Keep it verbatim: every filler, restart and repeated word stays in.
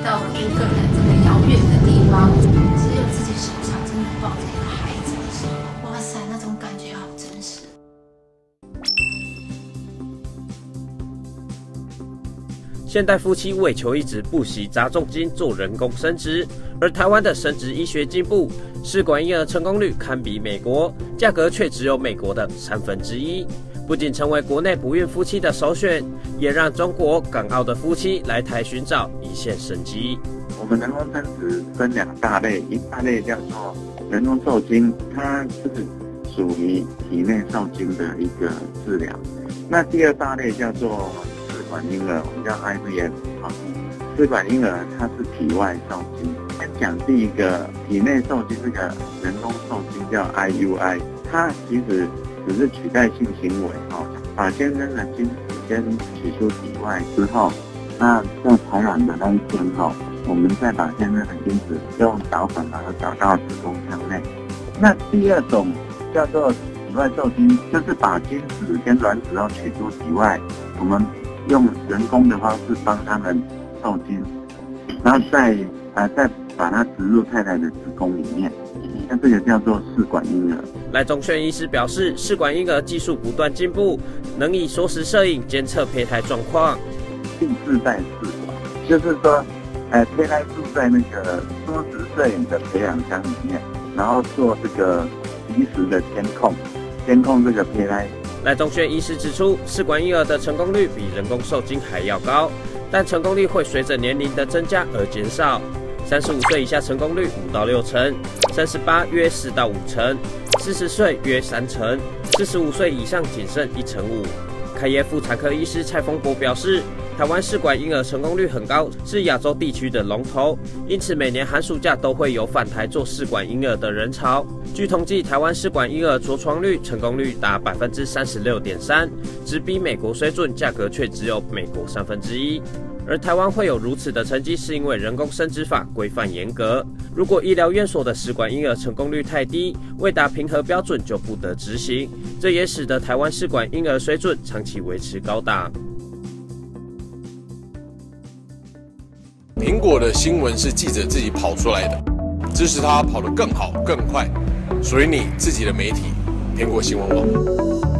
到了一个人这么遥远的地方，只有自己手上真的抱着一个孩子的时候，哇塞，那种感觉好真实。 现代夫妻为求一子，不惜砸重金做人工生殖，而台湾的生殖医学进步，试管婴儿成功率堪比美国，价格却只有美国的三分之一。不仅成为国内不孕夫妻的首选，也让中国港澳的夫妻来台寻找一线生机。 我们人工生殖分两大类，一大类叫做人工受精，它是属于体内受精的一个治疗。那第二大类叫做试管婴儿，我们叫 I V F 啊。试管婴儿它是体外受精。先讲第一个体内受精，这个人工受精叫 I U I， 它其实只是取代性行为哦，把先生的精子先取出体外之后，那在排卵的那一天哈，我们再把先生的精子用导管把它导到子宫腔内。那第二种叫做体外受精，就是把精子跟卵子都取出体外，我们用人工的方式帮他们受精，然后再呃再把它植入太太的子宫里面。那这个叫做试管婴儿。 赖宗炫医师表示，试管婴儿技术不断进步，能以缩时摄影监测胚胎状况。 第四代试管，就是说，呃，胚胎住在那个缩时摄影的培养箱里面，然后做这个及时的监控，监控这个胚胎。 赖宗炫医师指出，试管婴儿的成功率比人工受精还要高，但成功率会随着年龄的增加而减少。三十五岁以下成功率五到六成，三十八约四到五成，四十岁约三成，四十五岁以上仅剩一成五。开业妇产科医师蔡丰博表示，台湾试管婴儿成功率很高，是亚洲地区的龙头，因此每年寒暑假都会有返台做试管婴儿的人潮。据统计，台湾试管婴儿着床率、成功率达百分之三十六点三，只比美国水准，价格却只有美国三分之一。而台湾会有如此的成绩，是因为人工生殖法规范严格。如果医疗院所的试管婴儿成功率太低，未达评核标准就不得执行，这也使得台湾试管婴儿水准长期维持高档。 苹果的新闻是记者自己跑出来的，支持他跑得更好更快，属于你自己的媒体，苹果新闻网。